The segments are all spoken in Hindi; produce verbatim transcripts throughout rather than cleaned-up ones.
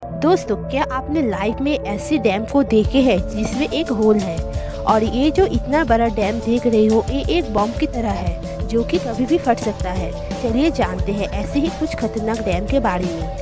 दोस्तों, क्या आपने लाइफ में ऐसे डैम को देखे हैं जिसमें एक होल है और ये जो इतना बड़ा डैम देख रहे हो ये एक बॉम्ब की तरह है जो कि कभी भी फट सकता है। चलिए जानते हैं ऐसे ही कुछ खतरनाक डैम के बारे में।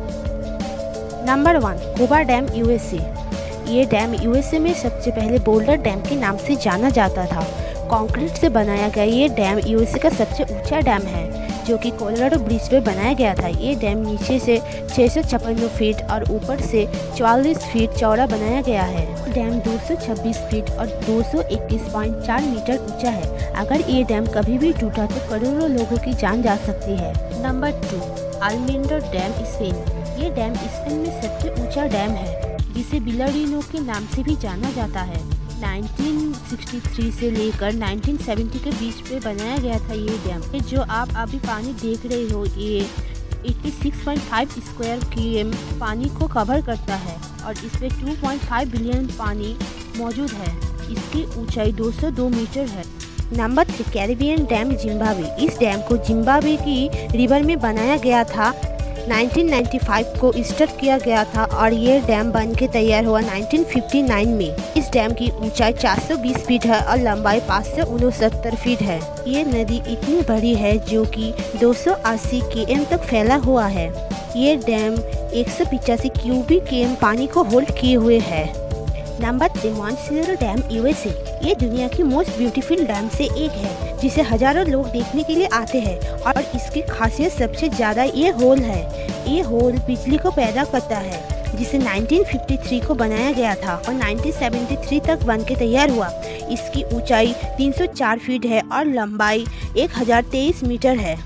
नंबर वन, कोबा डैम यूएसए। ये डैम यूएसए में सबसे पहले बोल्डर डैम के नाम से जाना जाता था। कंक्रीट से बनाया गया ये डैम यूएसए का सबसे ऊंचा डैम है जो कि कोलोराडो ब्रिज पे बनाया गया था। ये डैम नीचे से छह सौ छप्पन फीट और ऊपर से चौवालीस फीट चौड़ा बनाया गया है। डैम दो सौ छब्बीस फीट और दो सौ इक्कीस पॉइंट चार मीटर ऊंचा है। अगर ये डैम कभी भी टूटा तो करोड़ों लोगों की जान जा सकती है। Number two, Almendra dam Spain. ये डैम स्पेन में सबसे ऊंचा डैम है जिसे बिलाडिनो के नाम से भी जाना जाता है। उन्नीस सौ तिरसठ से लेकर उन्नीस सौ सत्तर के बीच पे बनाया गया था ये डैम। जो आप अभी पानी देख रहे हो ये छियासी पॉइंट पाँच स्क्वायर किलोमीटर पानी को कवर करता है और इसमें दो पॉइंट पाँच बिलियन पानी मौजूद है। इसकी ऊंचाई दो सौ दो मीटर है। Number three, Caribbean dam Zimbabwe. इस डैम को जिम्बाब्वे की रिवर में बनाया गया था। उन्नीस सौ पचानवे को स्टार्ट किया गया था और ये डैम बन के तैयार हुआ उन्नीस सौ उनसठ में। इस डैम की ऊंचाई चार सौ बीस फीट है और लंबाई पाँच सौ उनसत्तर फीट है। ये नदी इतनी बड़ी है जो कि दो सौ अस्सी केएम तक फैला हुआ है। ये डैम एक सौ पिचासी क्यूबिक केएम पानी को होल्ड किए हुए है। नंबर थ्री, मॉन्सिलेरो डैम यूएसए। ये दुनिया की मोस्ट ब्यूटीफुल डैम से एक है जिसे हजारों लोग देखने के लिए आते हैं और इसकी खासियत सबसे ज़्यादा ये होल है। ये होल बिजली को पैदा करता है जिसे उन्नीस सौ तिरेपन को बनाया गया था और उन्नीस सौ तिहत्तर तक बन के तैयार हुआ। इसकी ऊंचाई तीन सौ चार फीट है और लंबाई एक हज़ार तेईस मीटर है।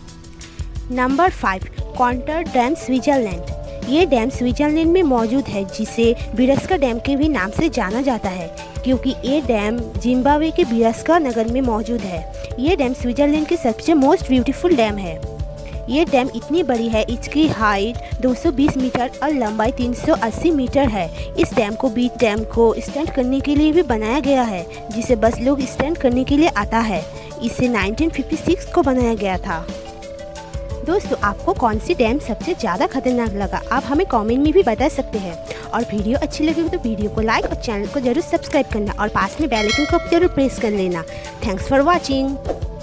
Number five, Contra dam Switzerland. ये डैम स्विट्जरलैंड में मौजूद है जिसे बिरस्का डैम के भी नाम से जाना जाता है क्योंकि ये डैम जिम्बाब्वे के बिरस्का नगर में मौजूद है। ये डैम स्विट्जरलैंड के सबसे मोस्ट ब्यूटीफुल डैम है। ये डैम इतनी बड़ी है, इसकी हाइट दो सौ बीस मीटर और लंबाई तीन सौ अस्सी मीटर है। इस डैम को बीच डैम को स्टैंड करने के लिए भी बनाया गया है जिसे बस लोग स्टैंड करने के लिए आता है। इसे उन्नीस सौ छप्पन को बनाया गया था। दोस्तों, आपको कौन सी डैम सबसे ज़्यादा खतरनाक लगा आप हमें कमेंट में भी बता सकते हैं। और वीडियो अच्छी लगी हो तो वीडियो को लाइक और चैनल को जरूर सब्सक्राइब करना और पास में बेल आइकन को जरूर प्रेस कर लेना। Thanks for watching.